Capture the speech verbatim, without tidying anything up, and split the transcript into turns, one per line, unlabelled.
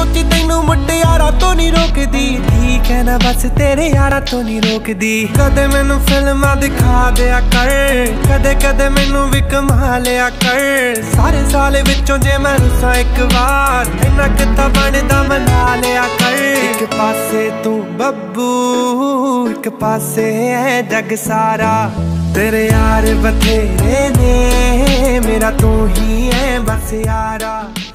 ਸੱਚੀ ਤੈਨੂੰ ਮੁਟਿਆਰਾਂ ਤੋਂ ਨਹੀਂ ਰੋਕਦੀ, ਠੀਕ ਹੈ ਨਾ ਬਸ ਤੇਰੇ ਯਾਰਾਂ ਤੋਂ ਨਹੀਂ ਰੋਕਦੀ। ਕਦੇ ਮੈਨੂੰ ਫਿਲਮਾਂ ਦਿਖਾ ਦਿਆ ਕਰ, ਕਦੇ ਕਦੇ ਮੈਨੂੰ ਵੀ ਕਮਾ ਲਿਆ ਕਰ। ਸਾਰੇ ਸਾਲ ਵਿੱਚੋਂ ਜੇ ਮੈਂ ਰੁੱਸਾਂ ਇੱਕ ਵਾਰ, ਇੰਨਾ ਕਿੱਤਾ ਬਣਦਾ ਮਨਾ ਲਿਆ ਕਰ। ਇੱਕ ਪਾਸੇ ਤੂੰ ਬੱਬੂ, ਇੱਕ ਪਾਸੇ ਹੈ ਜੱਗ ਸਾਰਾ, तेरे यार बथेरे ने, मेरा तू ही है बस यारा।